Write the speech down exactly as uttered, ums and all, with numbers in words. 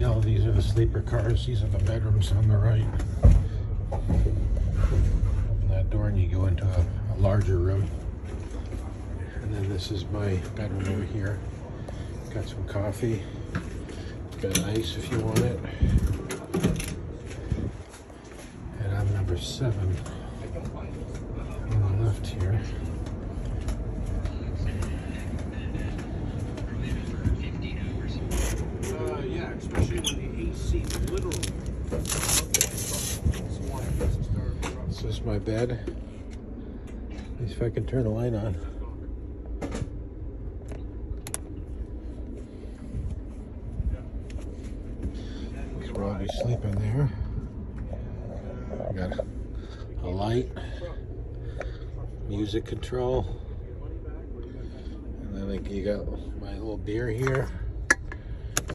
No, these are the sleeper cars. These are the bedrooms on the right. Open that door and you go into a, a larger room. And then this is my bedroom over here. Got some coffee. Got ice if you want it. And I'm number seven on the left here. Uh, yeah, especially when the A C is literally. This is my bed. At least if I can turn the light on. I'll be sleeping there. I got a light, music control, and then like you got my little beer here.